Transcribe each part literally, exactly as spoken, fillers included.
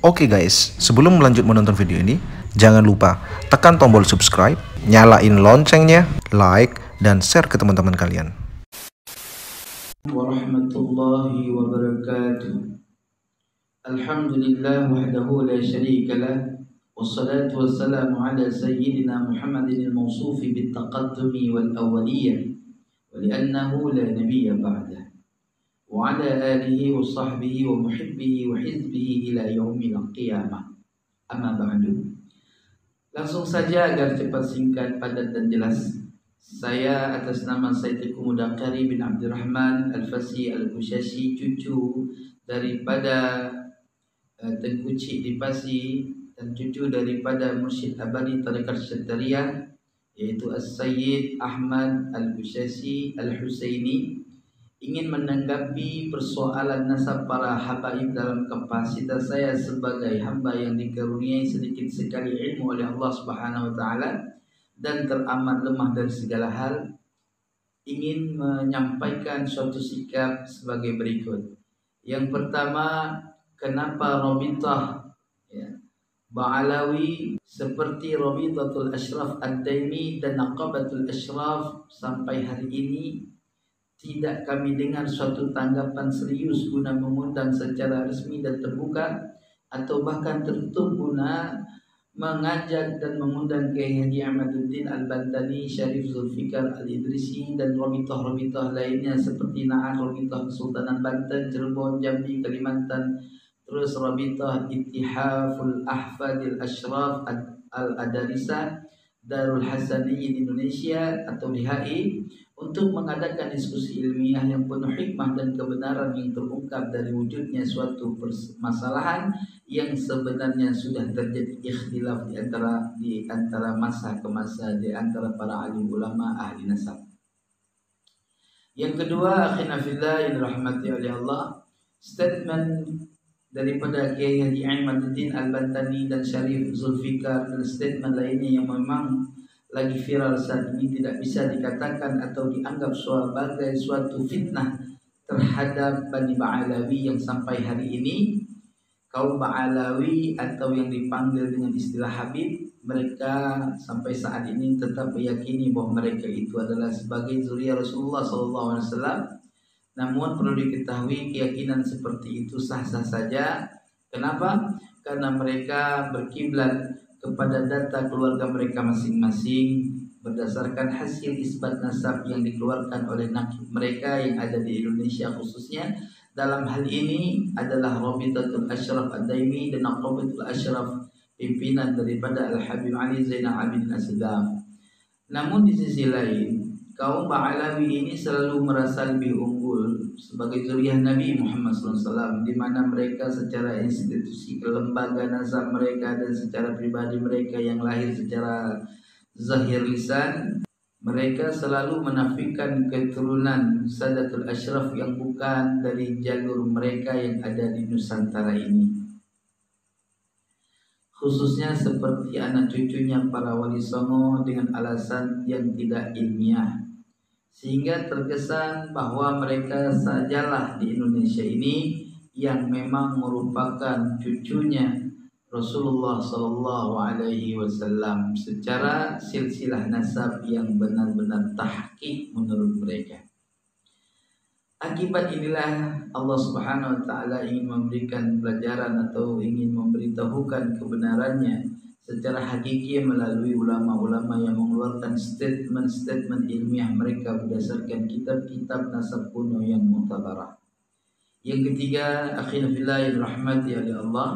Oke guys, sebelum melanjut menonton video ini, jangan lupa tekan tombol subscribe, nyalain loncengnya, like, dan share ke teman-teman kalian. Warahmatullahi wabarakatuh. Alhamdulillah wahdahu la syarika lah, wassalatu wassalamu ala sayyidina Muhammadin al-mawsufi bittaqaddumi wal awwaliyah, wa li'annahu la nabiyya ba'dah, wa ala alihi wa sahbihi wa muhibbihi wa hizbihi ila yaumil qiyamah. Amma ba'du. Langsung saja agar cepat, singkat, padat dan jelas. Saya atas nama Sayyidikum Mudaqari bin Abdurrahman Al-Fasi Al-Kushashi, cucu daripada uh, Tengku Cik di Pasi dan cucu daripada Mursyid Abadi Tariqat Syadhariyah, yaitu As-Sayyid Ahmad Al-Kushashi Al-Husaini, ingin menanggapi persoalan nasab para habaib dalam kapasitas saya sebagai hamba yang dikaruniai sedikit sekali ilmu oleh Allah Subhanahu wa taala dan teramat lemah dari segala hal. Ingin menyampaikan suatu sikap sebagai berikut. Yang pertama, kenapa Rabithah ya, Ba'alawi seperti Rabithatul Ashraf Ad-Daimi dan Naqabatul Ashraf sampai hari ini tidak kami dengar suatu tanggapan serius guna mengundang secara resmi dan terbuka, atau bahkan tertutup guna mengajak dan mengundang Kiai Haji Ahmaduddin Al-Bantani, Syarif Zulfikar Al-Idrisi dan Rabithah-Rabithah lainnya seperti Na'an Rabithah Kesultanan Banten, Cirebon, Jambi, Kalimantan, terus Rabithah Ittihaful Ahfadil Ashraf Al-Adarisa Darul Hasaniyyin Indonesia atau D H I, untuk mengadakan diskusi ilmiah yang penuh hikmah dan kebenaran yang terungkap dari wujudnya suatu permasalahan yang sebenarnya sudah terjadi ikhtilaf di antara di antara masa ke masa di antara para alim ulama ahli nasab. Yang kedua, akhina fillah yang dirahmati oleh Allah, statement daripada Kiai Haji Ahmaduddin Al-Bantani dan Syarif Zulfikar dan statement lainnya yang memang lagi viral saat ini tidak bisa dikatakan atau dianggap sebagai suatu fitnah terhadap Bani Ba'alawi yang sampai hari ini kaum Ba'alawi atau yang dipanggil dengan istilah Habib, mereka sampai saat ini tetap meyakini bahwa mereka itu adalah sebagai zuriat Rasulullah sallallahu alaihi wasallam. Namun perlu diketahui keyakinan seperti itu sah-sah saja. Kenapa? Karena mereka berkiblat kepada data keluarga mereka masing-masing berdasarkan hasil isbat nasab yang dikeluarkan oleh nakib mereka yang ada di Indonesia khususnya. Dalam hal ini adalah Rabithatul Ashraf Ad-Daimi dan Naqabatul Ashraf, pimpinan daripada Al-Habib Ali Zainal Abidin As-Sadaf. Namun di sisi lain, kaum Ba'alawi ini selalu merasa lebih unggul sebagai zuriyah Nabi Muhammad sallallahu alaihi wasallam, di mana mereka secara institusi lembaga nasab mereka dan secara pribadi mereka yang lahir secara zahir lisan, mereka selalu menafikan keturunan Sadatul Ashraf yang bukan dari jalur mereka yang ada di Nusantara ini, khususnya seperti anak cucunya para wali songo dengan alasan yang tidak ilmiah, sehingga terkesan bahwa mereka sajalah di Indonesia ini yang memang merupakan cucunya Rasulullah sallallahu alaihi wasallam secara silsilah nasab yang benar-benar tahqiq menurut mereka. Akibat inilah Allah Subhanahu wa taala ingin memberikan pelajaran atau ingin memberitahukan kebenarannya secara hakiki melalui ulama-ulama yang mengeluarkan statement-statement ilmiah mereka berdasarkan kitab-kitab nasab kuno yang mu'tabarah. Yang ketiga, akhina fillah yang rahmati oleh Allah,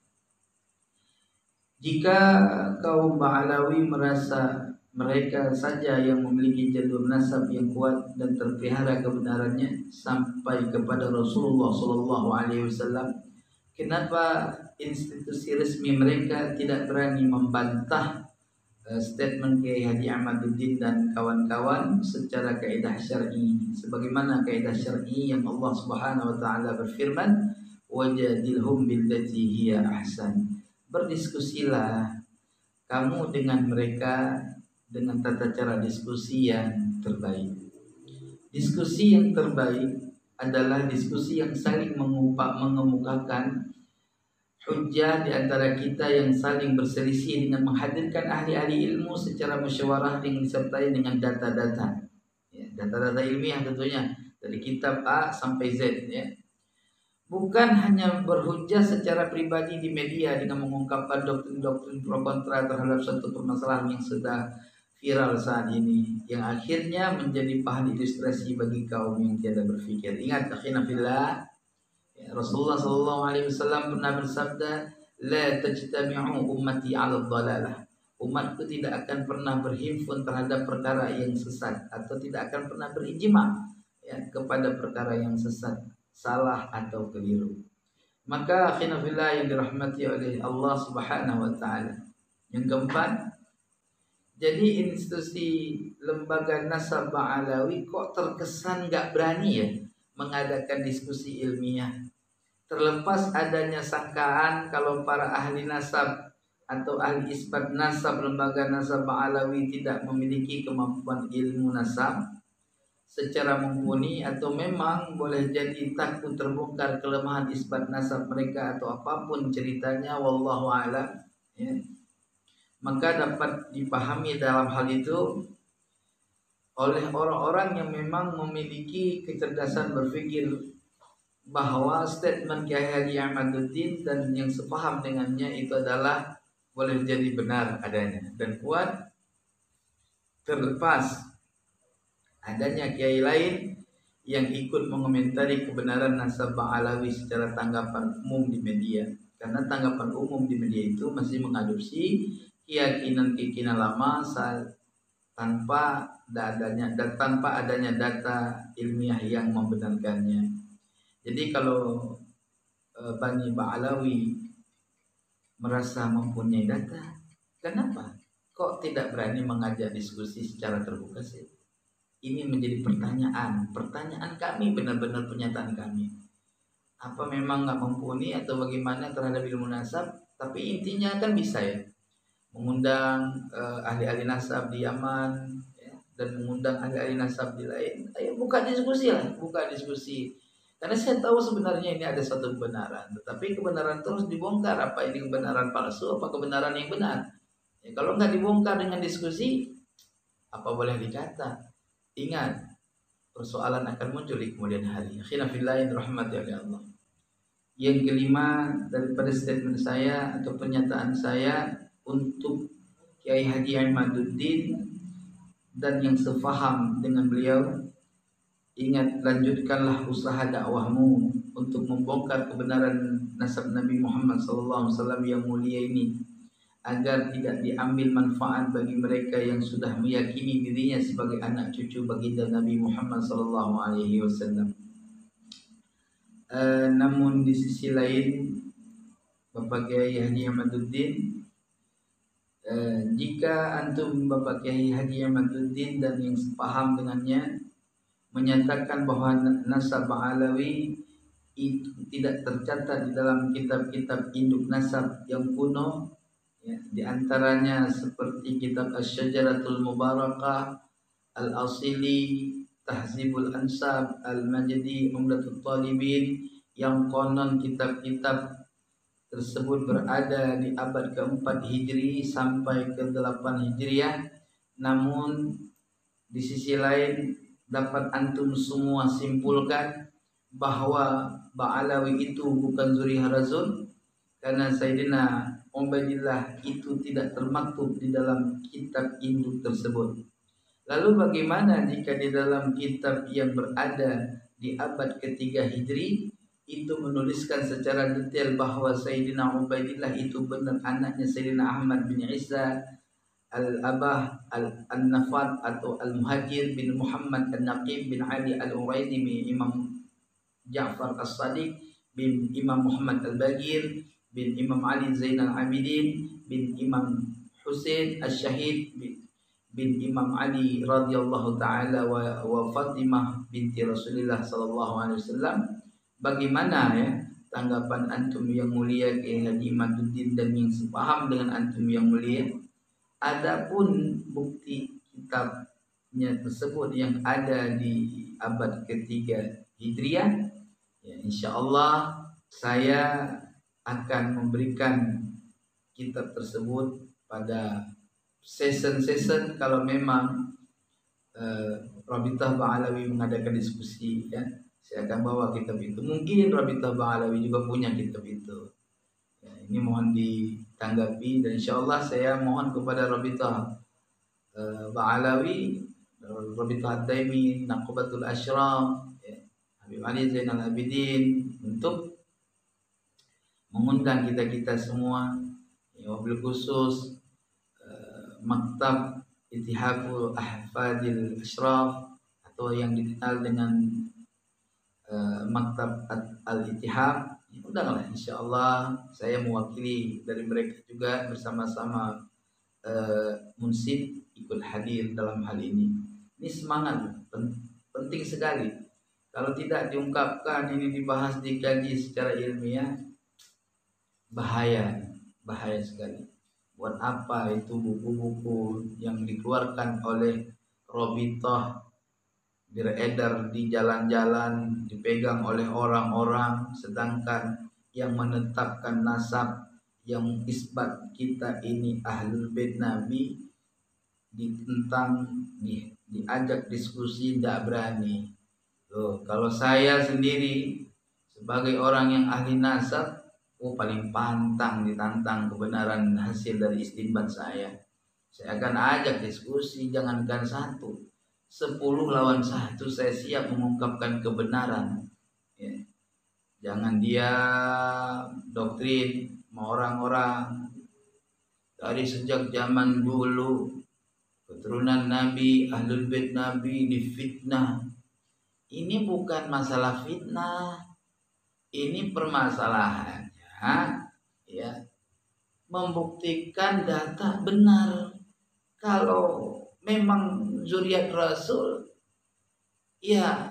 jika kaum Ba'alawi merasa mereka saja yang memiliki jalur nasab yang kuat dan terpelihara kebenarannya sampai kepada Rasulullah sallallahu alaihi wasallam, kenapa institusi resmi mereka tidak berani membantah uh, statement Kiai Haji Ahmaduddin dan kawan-kawan secara kaidah syar'i, sebagaimana kaidah syar'i yang Allah Subhanahu wa taala berfirman, wajadilhum billati hiya ahsan. Berdiskusilah kamu dengan mereka dengan tata cara diskusi yang terbaik. Diskusi yang terbaik adalah diskusi yang saling mengupak, mengemukakan hujjah di antara kita yang saling berselisih dengan menghadirkan ahli-ahli ilmu secara musyawarah yang disertai dengan data-data, ya, data-data ilmiah tentunya dari kitab A sampai Z, ya. Bukan hanya berhujjah secara pribadi di media dengan mengungkapkan doktrin-doktrin pro kontra terhadap satu permasalahan yang sedang viral saat ini, yang akhirnya menjadi bahan ilustrasi bagi kaum yang tiada berfikir. Ingat, akhina fillah, ya, Rasulullah Shallallahu Alaihi Wasallam pernah bersabda, "La tajtami'u ummati 'ala dhalalah." Umatku tidak akan pernah berhimpun terhadap perkara yang sesat, atau tidak akan pernah berijma, ya, kepada perkara yang sesat, salah atau keliru. Maka akhina fillah yang dirahmati oleh Allah Subhanahu wa taala. Yang keempat, jadi institusi lembaga Nasab Ba'alawi kok terkesan gak berani ya mengadakan diskusi ilmiah. Terlepas adanya sangkaan kalau para ahli nasab atau ahli isbat nasab lembaga Nasab Ba'alawi tidak memiliki kemampuan ilmu nasab secara mumpuni, atau memang boleh jadi takut terbongkar kelemahan isbat nasab mereka atau apapun ceritanya, wallahu a'lam, ya. Maka dapat dipahami dalam hal itu oleh orang-orang yang memang memiliki kecerdasan berpikir bahwa statement Kiai Haji Ahmaduddin dan yang sepaham dengannya itu adalah boleh jadi benar adanya dan kuat, terlepas adanya kiai lain yang ikut mengomentari kebenaran Nasab Ba'alawi secara tanggapan umum di media. Karena tanggapan umum di media itu masih mengadopsi keyakinan-keyakinan lama saat tanpa adanya dan tanpa adanya data ilmiah yang membenarkannya. Jadi kalau e, Bani Ba'alawi merasa mempunyai data, kenapa kok tidak berani mengajak diskusi secara terbuka sih? Ini menjadi pertanyaan, pertanyaan kami, benar-benar pernyataan kami. Apa memang nggak mumpuni atau bagaimana terhadap ilmu nasab? Tapi intinya kan bisa ya, mengundang uh, ahli-ahli nasab di Yaman, ya, dan mengundang ahli-ahli nasab di lain. Ayo buka diskusi lah, buka diskusi. Karena saya tahu sebenarnya ini ada suatu kebenaran, tetapi kebenaran terus dibongkar. Apa ini kebenaran palsu, apa kebenaran yang benar? Ya, kalau nggak dibongkar dengan diskusi, apa boleh dikata? Ingat, persoalan akan muncul di kemudian hari. Khilafillah rahmati oleh Allah. Yang kelima daripada statement saya atau pernyataan saya untuk Kiai Haji Ahmaduddin dan yang sefaham dengan beliau, ingat, lanjutkanlah usaha dakwahmu untuk membongkar kebenaran nasab Nabi Muhammad sallallahu alaihi wasallam yang mulia ini, agar tidak diambil manfaat bagi mereka yang sudah meyakini dirinya sebagai anak cucu baginda Nabi Muhammad sallallahu alaihi wasallam. Uh, namun di sisi lain, Bapak Kiai Haji Ahmaduddin, uh, jika antum Bapak Kiai Haji Ahmaduddin dan yang sepaham dengannya menyatakan bahwa nasab Ba'alawi itu tidak tercatat di dalam kitab-kitab induk nasab yang kuno, ya, di antaranya seperti kitab Asy-Syajaratul Mubarakah, Al-Asili, Tahzibul Ansab, Al-Majdi, Umdatul Talibin, yang konon kitab-kitab tersebut berada di abad keempat Hijri sampai ke delapan Hijriah. Namun di sisi lain dapat antum semua simpulkan bahwa Ba'alawi itu bukan Zuriharazun, karena Sayyidina Ubaidillah itu tidak termaktub di dalam kitab induk tersebut. Lalu bagaimana jika di dalam kitab yang berada di abad ketiga Hijri itu menuliskan secara detail bahwa Sayyidina Ubaidillah itu benar anaknya Sayyidina Ahmad bin Isa Al-Abah Al-Nafat atau Al-Muhajir bin Muhammad Al-Naqib bin Ali Al-Uraidi bin Imam Ja'far As-Sadiq bin Imam Muhammad Al-Bagir bin Imam Ali Zainal Abidin bin Imam Husain Al-Syahid bin, bin Imam Ali radhiyallahu taala wa, wa Fatimah binti Rasulullah sallallahu alaihi wasallam. Bagaimana ya tanggapan antum yang mulia Kiai Haji Ahmaduddin dan yang sepaham dengan antum yang mulia? Adapun bukti kitabnya tersebut yang ada di abad ketiga Hijriah, ya, insya Allah saya akan memberikan kitab tersebut pada season-season kalau memang uh, Rabithah Ba'alawi mengadakan diskusi, ya, saya akan bawa kitab itu. Mungkin Rabithah Ba'alawi juga punya kitab itu. Ya, ini mohon ditanggapi, dan insyaallah saya mohon kepada Rabithah uh, Ba'alawi, Rabithah Ad-Daimi, Naqabatul Ashraf, ya, Habib Ali Zainal Abidin, untuk mengundang kita-kita semua, ya, wabil khusus uh, Maktab Ittihaful Ahfadil Ashraf, atau yang dikenal dengan uh, Maktab Al-Ittihab. Undanglah, insyaallah saya mewakili dari mereka juga, bersama-sama uh, munsib ikut hadir dalam hal ini. Ini semangat penting sekali. Kalau tidak diungkapkan, ini dibahas, dikaji secara ilmiah, bahaya, bahaya sekali. Buat apa itu buku-buku yang dikeluarkan oleh Rabithah beredar di jalan-jalan, dipegang oleh orang-orang, sedangkan yang menetapkan nasab, yang isbat kita ini ahlul bait Nabi, ditentang, di, diajak diskusi tidak berani. Loh, kalau saya sendiri sebagai orang yang ahli nasab, oh paling pantang ditantang kebenaran hasil dari istinbat saya. Saya akan ajak diskusi, jangankan satu, sepuluh lawan satu saya siap mengungkapkan kebenaran. Ya. Jangan dia doktrin orang-orang dari sejak zaman dulu, keturunan Nabi, ahlul bait Nabi difitnah. Ini bukan masalah fitnah, ini permasalahannya, ya, membuktikan data benar. Kalau memang zuriat Rasul, ya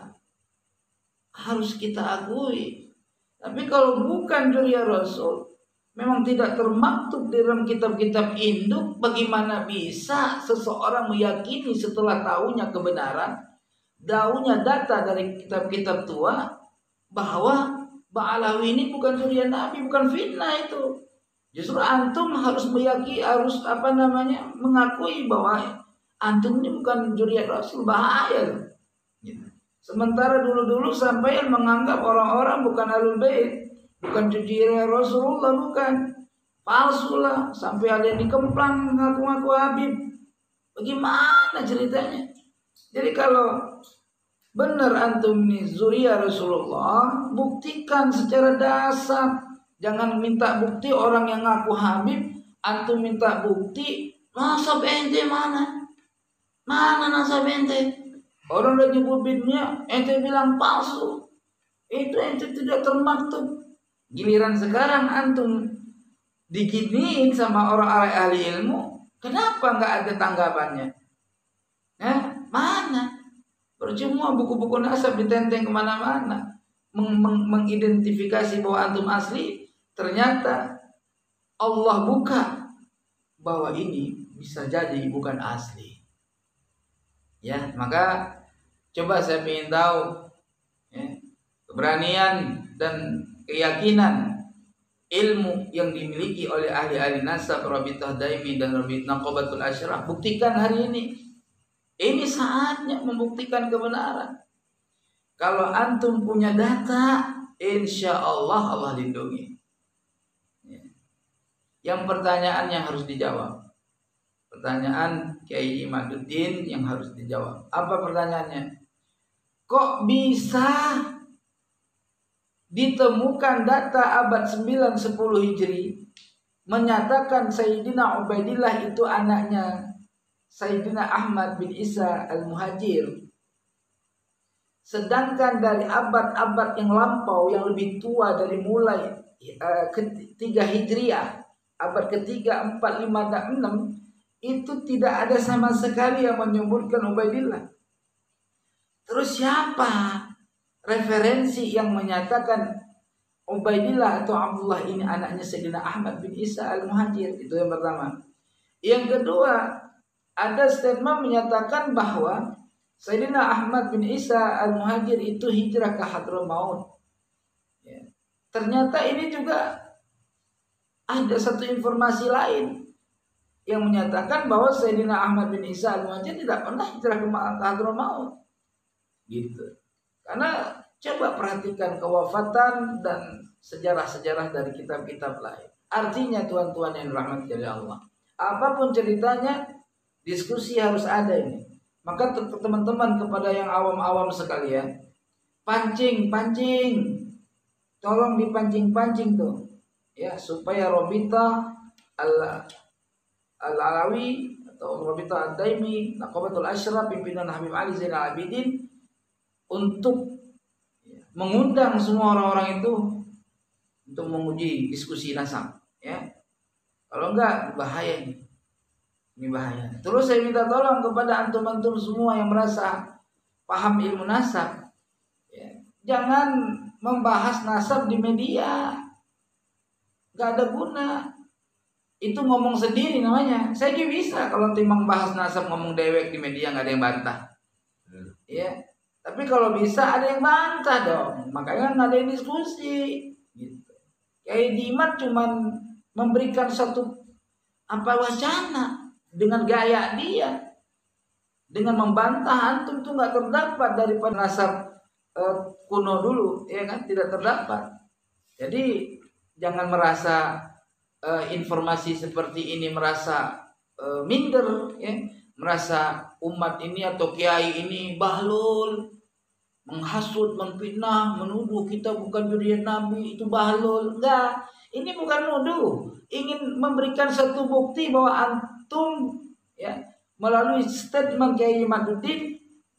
harus kita akui. Tapi kalau bukan zuriat Rasul, memang tidak termaktub di dalam kitab-kitab induk, bagaimana bisa seseorang meyakini setelah tahunya kebenaran, tahunya data dari kitab-kitab tua, bahwa Ba'alawi ini bukan zuriat Nabi, bukan fitnah itu. Justru antum harus meyakini, harus apa namanya, mengakui bahwa antum ini bukan zuriat Rasul. Bahaya loh. Sementara dulu-dulu sampai menganggap orang-orang bukan ahlul bait, bukan zuriat Rasulullah, bukan, palsu lah, sampai ada yang dikemplang ngaku-ngaku Habib. Bagaimana ceritanya? Jadi kalau benar antum ini zuriat Rasulullah, buktikan secara dasar. Jangan minta bukti orang yang ngaku Habib, antum minta bukti nasab ente mana? Mana nasab ente? Orang udah nyebut bidnya, ente bilang palsu. Itu ente tidak termaktub. Giliran sekarang antum diginiin sama orang ahli ilmu, kenapa nggak ada tanggapannya? Eh, mana? Percuma buku-buku nasab ditenteng kemana-mana, meng meng mengidentifikasi bahwa antum asli. Ternyata Allah buka bahwa ini bisa jadi bukan asli. Ya, maka coba saya ingin tahu, ya, keberanian dan keyakinan ilmu yang dimiliki oleh ahli-ahli nasab Rabithah Daimi dan Rabithah Naqabatul Ashraf. Buktikan hari ini. Ini saatnya membuktikan kebenaran. Kalau antum punya data, insya Allah Allah lindungi. Yang pertanyaan yang harus dijawab, pertanyaan Kiai Imaduddin yang harus dijawab. Apa pertanyaannya? Kok bisa ditemukan data abad sembilan sepuluh Hijri menyatakan Sayyidina Ubaidillah itu anaknya Sayyidina Ahmad bin Isa Al-Muhajir, sedangkan dari abad-abad yang lampau yang lebih tua, dari mulai uh, ketiga Hijriah, abad ketiga, empat, lima, dan enam, itu tidak ada sama sekali yang menyebutkan Ubaidillah. Terus siapa referensi yang menyatakan Ubaidillah atau Abdullah ini anaknya Sayyidina Ahmad bin Isa Al-Muhajir? Itu yang pertama. Yang kedua, ada statement menyatakan bahwa Sayyidina Ahmad bin Isa Al-Muhajir itu hijrah ke Hadramaut. Ya. Ternyata ini juga ada satu informasi lain yang menyatakan bahwa Sayyidina Ahmad bin Isa Al-Muhajir tidak pernah hijrah ke Hadramaut. Gitu. Karena coba perhatikan kewafatan dan sejarah-sejarah dari kitab-kitab lain. Artinya tuan-tuan yang dirahmati oleh Allah, apapun ceritanya, diskusi harus ada ini. Maka teman-teman kepada yang awam-awam sekalian, pancing, pancing, tolong dipancing-pancing tuh, ya, supaya Robita al al-Alawi atau Robita ad-Daimi, Naqabatul Asyraf, pimpinan Habib Ali Zainal Abidin, untuk mengundang semua orang-orang itu untuk menguji diskusi nasab, ya. Kalau enggak bahaya ini. Ini bahaya. Terus saya minta tolong kepada antum-antum semua yang merasa paham ilmu nasab, ya, jangan membahas nasab di media. Enggak ada guna. Itu ngomong sendiri namanya. Saya juga bisa kalau timbang bahas nasab ngomong dewek di media enggak ada yang bantah. Hmm. Ya. Tapi kalau bisa ada yang bantah dong. Makanya nggak ada yang diskusi. Gitu. Kayak Dimat cuman memberikan satu apa wacana dengan gaya dia, dengan membantah antum tuh nggak terdapat daripada nasab uh, kuno dulu, ya kan, tidak terdapat. Jadi jangan merasa uh, informasi seperti ini merasa uh, minder, ya, merasa umat ini atau kiai ini bahlul, menghasut, memfitnah, menuduh kita bukan jurian Nabi, itu bahlul. Enggak, ini bukan nuduh, ingin memberikan satu bukti bahwa antum, ya, melalui statement Kiai Imaduddin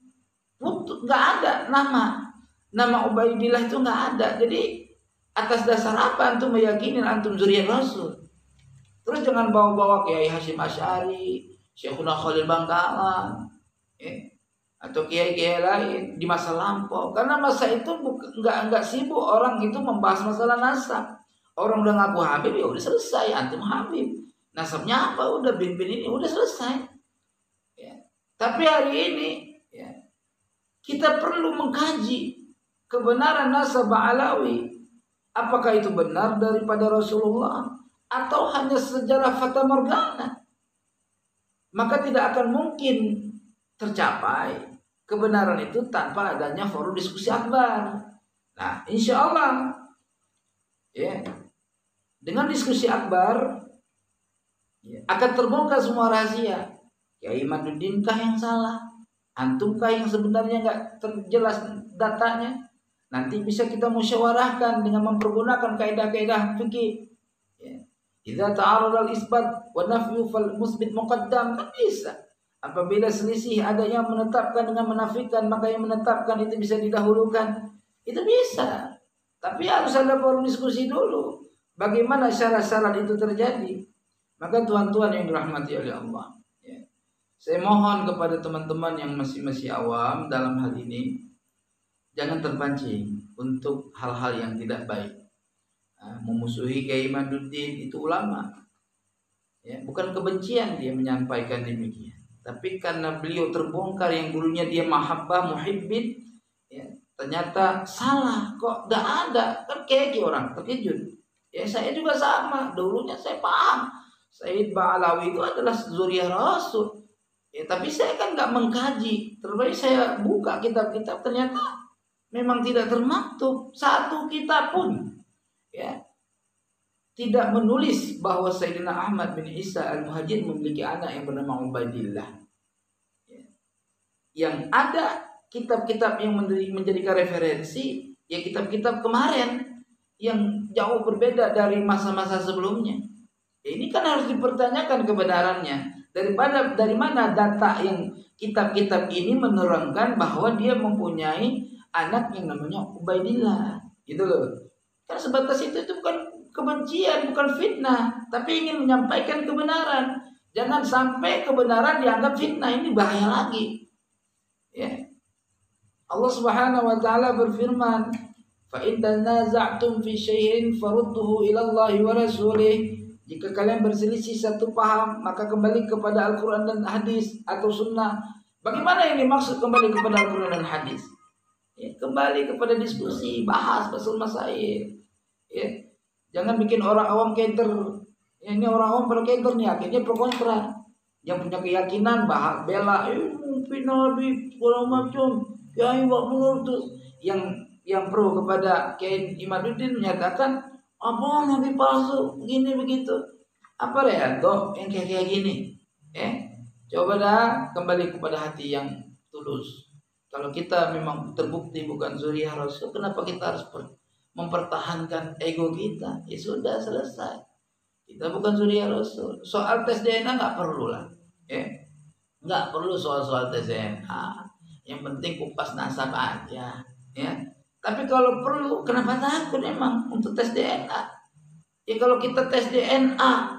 enggak ada nama nama Ubaidillah itu enggak ada. Jadi atas dasar apa antum meyakini antum zuriyah Rasul? Terus jangan bawa-bawa Kiai Hasyim Asy'ari, Syekhuna Khalil Bangkalan, ya, atau kiai-kiai lain di masa lampau. Karena masa itu enggak enggak sibuk orang itu membahas masalah nasab. Orang udah ngaku Habib, ya udah selesai, antum Habib. Nasabnya apa? Udah bin bin ini udah selesai. Ya. Tapi hari ini, ya, kita perlu mengkaji kebenaran nasab Alawi. Apakah itu benar daripada Rasulullah atau hanya sejarah fata morgana? Maka tidak akan mungkin tercapai kebenaran itu tanpa adanya forum diskusi akbar. Nah, insya Allah, ya, dengan diskusi akbar, ya, akan terbongkar semua rahasia. Kiai Imaduddin kah yang salah? Antum kah yang sebenarnya nggak terjelas datanya? Nanti bisa kita musyawarahkan dengan mempergunakan kaidah-kaidah fikih. Ya. Idza ta'arada al-isbat wa nafyu fal musbit muqaddam, kan bisa. Apabila selisih ada yang menetapkan dengan menafikan, maka yang menetapkan itu bisa didahulukan. Itu bisa. Tapi harus ada forum diskusi dulu. Bagaimana syarat-syarat itu terjadi? Maka tuan-tuan yang dirahmati oleh Allah, ya, saya mohon kepada teman-teman yang masih masih awam dalam hal ini, jangan terpancing untuk hal-hal yang tidak baik. Nah, memusuhi Kiai Imaduddin itu ulama, ya, bukan kebencian dia menyampaikan demikian, tapi karena beliau terbongkar yang dulunya dia mahabbah muhibbin, ya, ternyata salah, kok tidak ada, kan kayak orang terkejut. Ya, saya juga sama, dulunya saya paham Sayyid Ba'alawi itu adalah zuriyah Rasul, ya, tapi saya kan nggak mengkaji. Terbaik saya buka kitab-kitab, ternyata memang tidak termaktub satu kitab pun, ya, tidak menulis bahwa Sayyidina Ahmad bin Isa Al-Muhajir memiliki anak yang bernama Ubaidillah. Ya. Yang ada kitab-kitab yang menjadikan referensi, ya, kitab-kitab kemarin yang jauh berbeda dari masa-masa sebelumnya. Ya, ini kan harus dipertanyakan kebenarannya. Daripada dari mana data yang kitab-kitab ini menerangkan bahwa dia mempunyai anak yang namanya Ubaidillah, gitu loh. Kan sebatas itu itu bukan kebencian, bukan fitnah, tapi ingin menyampaikan kebenaran. Jangan sampai kebenaran dianggap fitnah, ini bahaya lagi. Ya. Allah Subhanahu wa taala berfirman, "Fa in tanaza'tum fi syai'in farudduhu ila Allah wa rasulih." Jika kalian berselisih satu paham, maka kembali kepada Al-Qur'an dan hadis atau sunnah. Bagaimana ini maksud kembali kepada Al-Qur'an dan hadis? Ya, kembali kepada diskusi, bahas pasal masail. Ya. Jangan bikin orang awam kayak ter, Ya, ini orang-orang berkaitan nih, akhirnya pro kontra. Yang punya keyakinan bahas bela, eh mungkin Nabi segala macam, Kiai Makmur tuh. Yang yang pro kepada Kiai Imaduddin menyatakan apa Nabi palsu, begini begitu. Apa Rehanto yang kayak kayak gini? Eh, coba dah kembali kepada hati yang tulus. Kalau kita memang terbukti bukan zuriyah Rasul, kenapa kita harus mempertahankan ego kita? Ya sudah, selesai. Kita bukan zuriyah Rasul. Soal tes D N A nggak perlu lah, ya. Nggak perlu soal-soal tes D N A. Yang penting kupas nasab aja, ya. Tapi kalau perlu, kenapa takut emang untuk tes D N A? Ya kalau kita tes D N A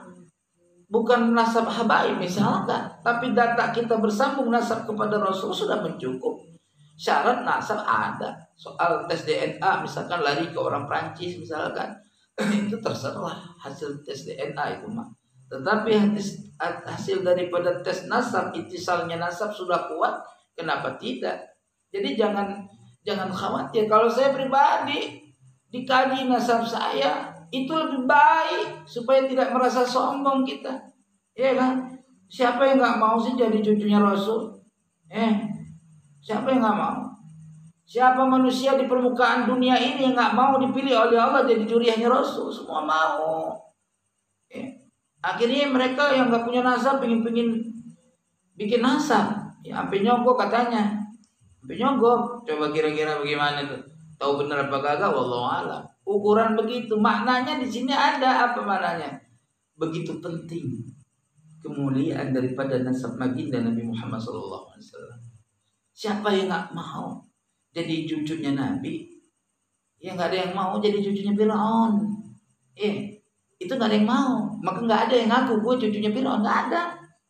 bukan nasab habaib misalkan, tapi data kita bersambung nasab kepada Rasul sudah mencukup. Syarat nasab ada. Soal tes D N A misalkan lari ke orang Prancis misalkan, itu terserah hasil tes D N A itu mah. Tetapi hasil, hasil daripada tes nasab, itisalnya nasab sudah kuat, kenapa tidak? Jadi jangan jangan khawatir. Kalau saya pribadi dikaji nasab saya, itu lebih baik supaya tidak merasa sombong kita. Ya kan? Siapa yang nggak mau sih jadi cucunya Rasul? Eh, siapa yang nggak mau? Siapa manusia di permukaan dunia ini yang nggak mau dipilih oleh Allah jadi juriyahnya Rasul? Semua mau. Ya. Akhirnya mereka yang nggak punya nasab pingin-pingin bikin nasab. Ya, sampai nyogok katanya. Sampai nyogok. Coba kira-kira bagaimana tuh? Tahu benar apa kagak? Wallahu a'lam. Ukuran begitu. Maknanya di sini ada apa maknanya? Begitu penting kemuliaan daripada nasab baginda Nabi Muhammad sallallahu alaihi wasallam. Siapa yang nggak mau jadi cucunya Nabi? Ya nggak ada yang mau jadi cucunya Firaun. Eh, itu nggak ada yang mau. Maka nggak ada yang ngaku gue cucunya Firaun, nggak ada.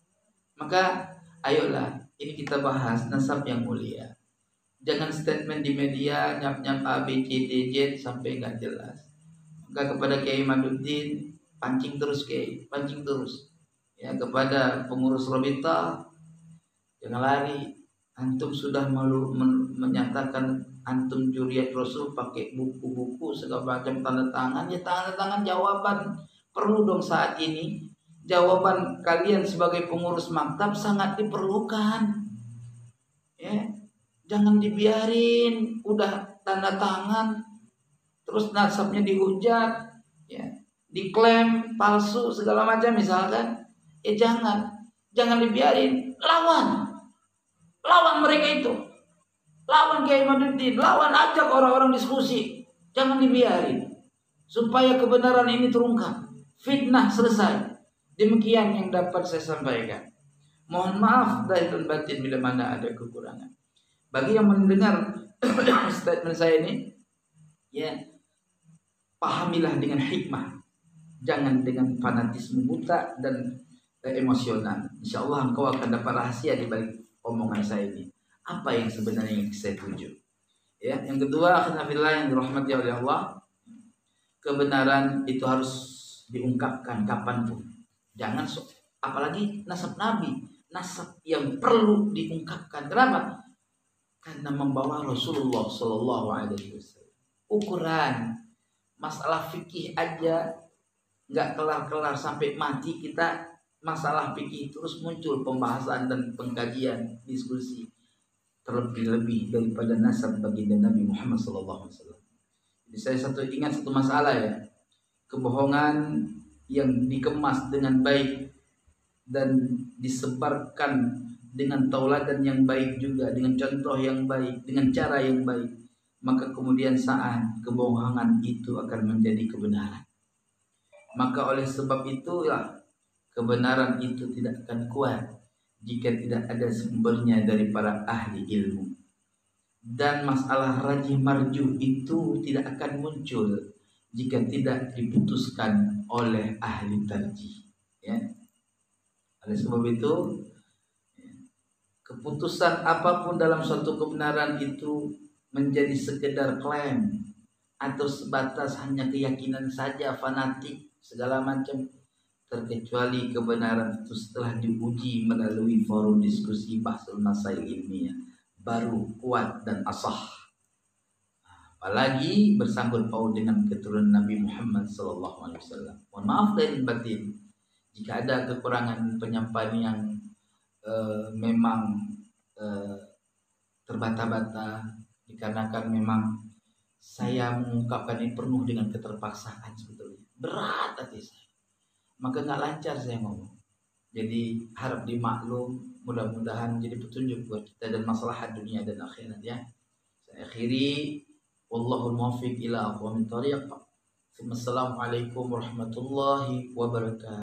Maka ayolah, ini kita bahas nasab yang mulia. Jangan statement di media nyap-nyap A B C D Z sampai nggak jelas. Maka kepada Kiai Imaduddin, pancing terus Kiai, pancing terus. Ya, kepada pengurus Robita, jangan lari. Antum sudah malu men, menyatakan antum juriyah Rasul pakai buku-buku segala macam tanda tangan. Ya tanda tangan jawaban perlu dong saat ini. Jawaban kalian sebagai pengurus maktab sangat diperlukan. Ya, jangan dibiarin udah tanda tangan terus nasabnya dihujat, ya, diklaim palsu segala macam misalkan. Eh jangan, jangan dibiarin, lawan, lawan mereka itu, lawan Kiai Imaduddin, lawan, ajak orang-orang diskusi, jangan dibiarin, supaya kebenaran ini terungkap, fitnah selesai. Demikian yang dapat saya sampaikan. Mohon maaf dari dan batin bila mana ada kekurangan. Bagi yang mendengar statement saya ini, ya, pahamilah dengan hikmah, jangan dengan fanatisme buta dan emosional. Insya Allah engkau akan dapat rahasia di balik omongan saya ini. Apa yang sebenarnya yang saya tuju? Ya, yang kedua, akhirnya yang dirahmati oleh Allah, kebenaran itu harus diungkapkan kapanpun. Jangan so, apalagi nasab Nabi, nasab yang perlu diungkapkan. Kenapa? Karena membawa Rasulullah Shallallahu Alaihi Wasallam. Ukuran masalah fikih aja nggak kelar-kelar sampai mati kita. Masalah fikih terus muncul pembahasan dan pengkajian diskusi terlebih-lebih daripada nasab baginda Nabi Muhammad sallallahu alaihi wasallam. Jadi saya satu ingat satu masalah, ya, kebohongan yang dikemas dengan baik dan disebarkan dengan tauladan yang baik juga, dengan contoh yang baik, dengan cara yang baik, maka kemudian saat kebohongan itu akan menjadi kebenaran. Maka oleh sebab itulah kebenaran itu tidak akan kuat jika tidak ada sumbernya dari para ahli ilmu. Dan masalah rajih marjuh itu tidak akan muncul jika tidak diputuskan oleh ahli tarjih. Ya. Oleh sebab itu, keputusan apapun dalam suatu kebenaran itu menjadi sekedar klaim atau sebatas hanya keyakinan saja, fanatik segala macam, terkecuali kebenaran itu setelah diuji melalui forum diskusi bahsul masail ilmiah baru kuat dan asah. Apalagi bersangkut paut dengan keturunan Nabi Muhammad sallallahu alaihi wasallam. Mohon maaf dari batin, Jika ada kekurangan penyampaian yang uh, memang uh, terbata-bata, dikarenakan memang saya mengungkapkan ini penuh dengan keterpaksaan, sebetulnya berat hati saya, maka nggak lancar saya ngomong. Jadi harap dimaklum, mudah-mudahan jadi petunjuk buat kita dan maslahat dunia dan akhirat ya. Saya akhiri, wallahul muwaffiq ila aqwamit thoriq. Assalamualaikum warahmatullahi wabarakatuh.